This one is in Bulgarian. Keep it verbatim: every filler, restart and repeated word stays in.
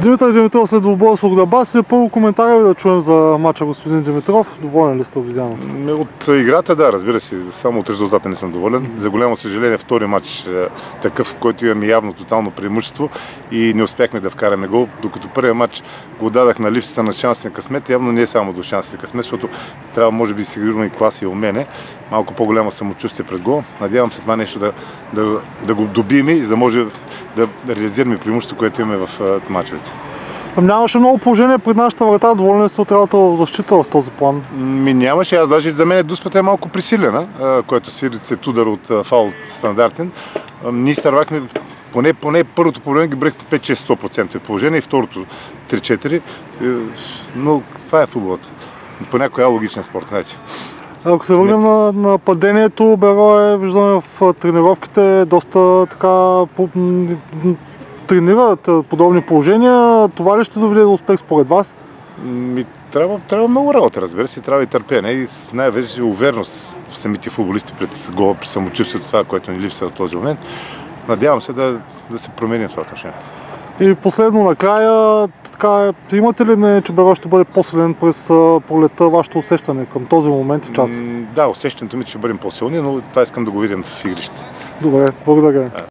Димитър Димитров след двубоя с Лугдабас. Първо коментара ви да чуем за мача, господин Димитров. Доволен ли сте от видяното? От играта, да, разбира се. Само от резултата не съм доволен. За голямо съжаление, втори матч такъв, в който имаме явно тотално преимущество и не успяхме да вкараме гол, докато първият матч го дадах на липсата на шанс на късмет. Явно не е само до шанс на късмет, защото трябва, може би, сигурно и класи и умене. Малко по-голямо самочувствие пред гол. Надявам се това нещо да, да, да го добием и за да може да реализираме преимуществото, което имаме в мачовете. Нямаше много положение пред нашата врата. Доволен сте от работа в защита в този план? Ми нямаше. Аз даже за мен дуспата е малко присилена, който свири след удар от фаул стандартен. Ние изтървахме поне, поне първото положение ги брехме пет-шест процента положение и второто три-четири. Но това е футболът. Понякога е логичен спорт, знаете. Ако се върнем на, на падението, Берое, виждаме в тренировките доста така тренират подобни положения. Това ли ще доведе до успех според вас? Ми, трябва, трябва много работа, разбира се, трябва и търпение и най-вече увереност в самите футболисти пред гола, при самочувствието, това, което ни липсва в този момент. Надявам се да, да се променим това отношение. И последно накрая, така, имате ли мнение, че Берое ще бъде по-силен през пролетта? Вашето усещане към този момент и час? Да, усещането ми, че ще бъдем по-силни, но това искам да го видим в игрище. Добре, благодаря.